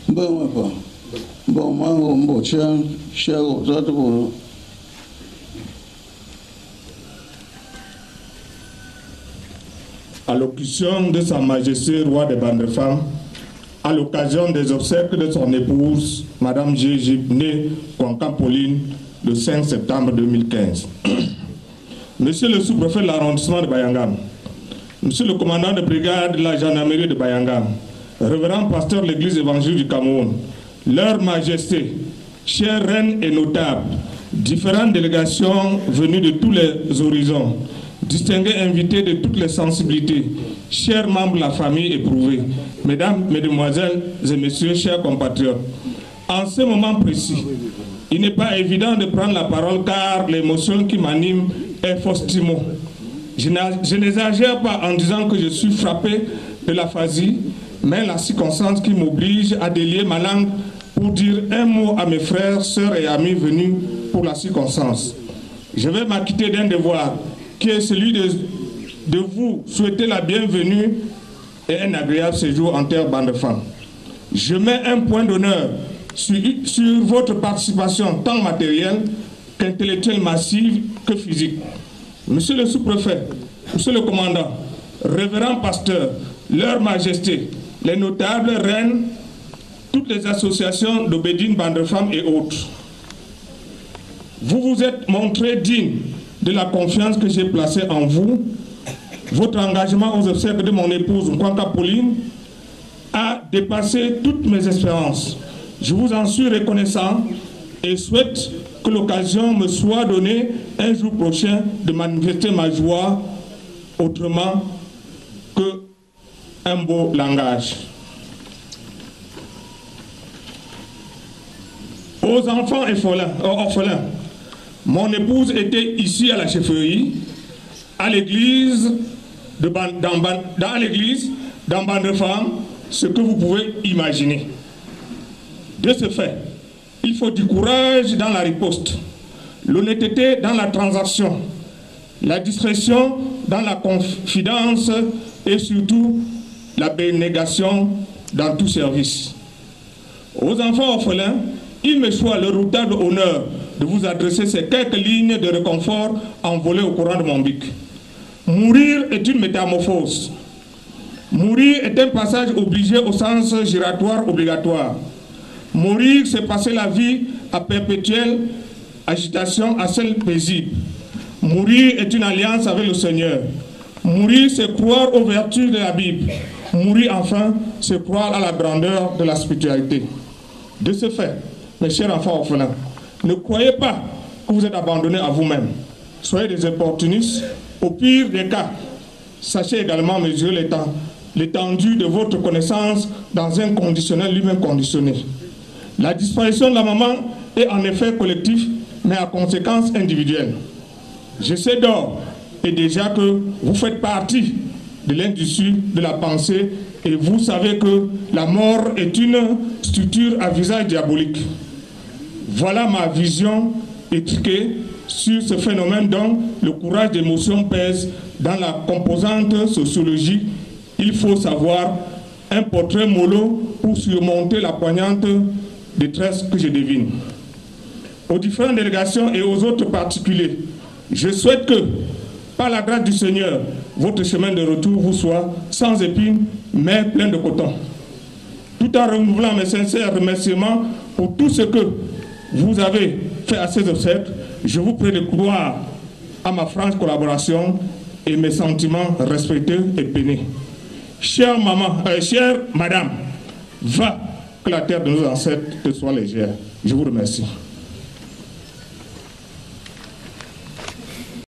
Allocution de Sa Majesté Roi des Bandes de Femmes, à l'occasion des obsèques de son épouse, Madame G. née Kouankan Pauline, le 5 septembre 2015. Monsieur le sous-préfet de l'arrondissement de Bayangam, Monsieur le commandant de brigade de la gendarmerie de Bayangam, révérend pasteur de l'église évangélique du Cameroun, Leur Majesté, chères reines et notables, différentes délégations venues de tous les horizons, distingués invités de toutes les sensibilités, chers membres de la famille éprouvée, mesdames, mesdemoiselles et messieurs, chers compatriotes, en ce moment précis, il n'est pas évident de prendre la parole car l'émotion qui m'anime est faustimo. Je n'exagère pas en disant que je suis frappé de l'aphasie, mais la circonstance qui m'oblige à délier ma langue pour dire un mot à mes frères, sœurs et amis venus pour la circonstance. Je vais m'acquitter d'un devoir qui est celui de vous souhaiter la bienvenue et un agréable séjour en terre bande de femmes. Je mets un point d'honneur sur votre participation tant matérielle qu'intellectuelle massive que physique. Monsieur le sous-préfet, monsieur le commandant, révérend pasteur, leur majesté, les notables reines, toutes les associations d'Obédine, bande de femmes et autres. Vous vous êtes montré digne de la confiance que j'ai placée en vous. Votre engagement aux obsèques de mon épouse, Kouankan Pauline, a dépassé toutes mes espérances. Je vous en suis reconnaissant et souhaite que l'occasion me soit donnée un jour prochain de manifester ma joie autrement que un beau langage. Aux enfants orphelins, mon épouse était ici à la chefferie, à l'église, dans bande de femmes, ce que vous pouvez imaginer. De ce fait, il faut du courage dans la riposte, l'honnêteté dans la transaction, la discrétion dans la confidence et surtout la bénégation dans tout service. Aux enfants orphelins, il me soit le redoutable honneur de vous adresser ces quelques lignes de réconfort envolées au courant de mon bic. Mourir est une métamorphose. Mourir est un passage obligé au sens giratoire obligatoire. Mourir, c'est passer la vie à perpétuelle agitation à celle paisible. Mourir est une alliance avec le Seigneur. Mourir, c'est croire aux vertus de la Bible. Mourir, enfin, c'est croire à la grandeur de la spiritualité. De ce fait, mes chers enfants orphelins, ne croyez pas que vous êtes abandonnés à vous-même. Soyez des opportunistes. Au pire des cas, sachez également mesurer l'étendue de votre connaissance dans un conditionnel lui-même conditionné. La disparition de la maman est en effet collective, mais à conséquence individuelle. Je sais d'or et déjà que vous faites partie de l'industrie de la pensée et vous savez que la mort est une structure à visage diabolique. Voilà ma vision étriquée sur ce phénomène dont le courage d'émotion pèse dans la composante sociologique. Il faut savoir un portrait mollo pour surmonter la poignante détresse que je devine. Aux différentes délégations et aux autres particuliers, je souhaite que, par la grâce du Seigneur, votre chemin de retour vous soit sans épines, mais plein de coton. Tout en renouvelant mes sincères remerciements pour tout ce que vous avez fait à ces obsèques, je vous prie de croire à ma franche collaboration et mes sentiments respectueux et peinés. Chère maman, chère madame, va que la terre de nos ancêtres te soit légère. Je vous remercie.